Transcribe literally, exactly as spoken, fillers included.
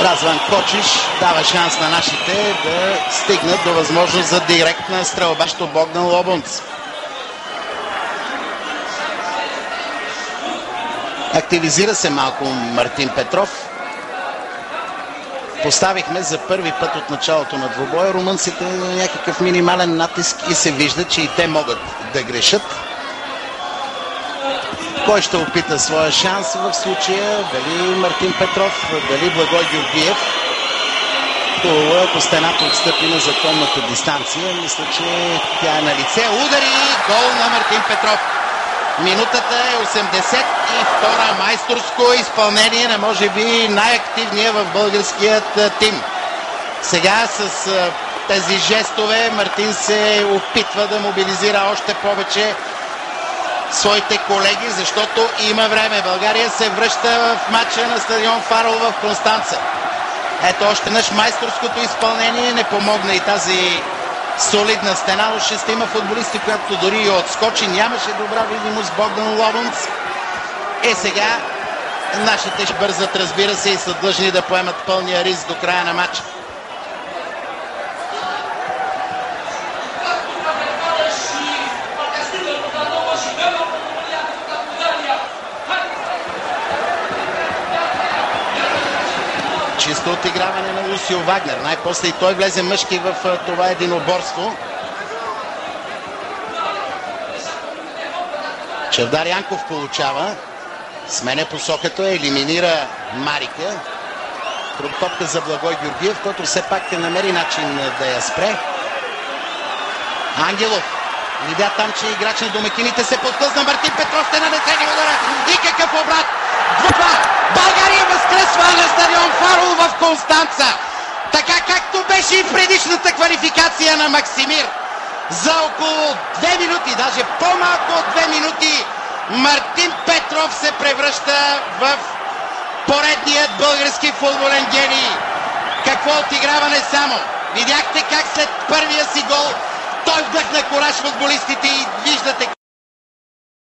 Разван Кочиш дава шанс на нашите да стигнат до възможност за директна стрелба до Богдан Лобунц. Активизира се малко Мартин Петров. Поставихме за първи път от началото на двубоя румънците на някакъв минимален натиск и се вижда, че и те могат да грешат. Кой ще опита своя шанс в случая? Дали Мартин Петров, дали Благой Георгиев? Хубаво, ако стената отстъпи на законната дистанция, мисля, че тя е на лице. Удари! Гол на Мартин Петров. Минутата е осемдесет и втора. Майсторско изпълнение на може би най-активния в българският тим. Сега с тези жестове Мартин се опитва да мобилизира още повече своите колеги, защото има време. България се връща в матча на стадион Фарол в Констанца. Ето още наш майсторското изпълнение не помогна и тази солидна стена от шестима футболисти, която дори и отскочи. Нямаше добра видимост Богдан Лобунц. Е, сега нашите ще бързат, разбира се, и са длъжни да поемат пълния риск до края на матча. Чисто отиграване на Лусио Вагнер. Най-после и той влезе мъжки в това единоборство. Чавдар Янков получава. Сменя посоката, елиминира Марика. Друг топка за Благой Георгиев, който все пак намери начин да я спре. Ангелов видя там, че играч на домакините се подхлъзна. Мартин Петров ще нанесе ни удара. И какъв обрат! два. България възкръсва на стадион Фарол в Констанца. Така както беше и в предишната квалификация на Максимир. За около две минути, даже по-малко от две минути, Мартин Петров се превръща в поредният български футболен гений. Какво отиграване само! Видяхте как след първия си гол той вдъхна кураж футболистите и виждате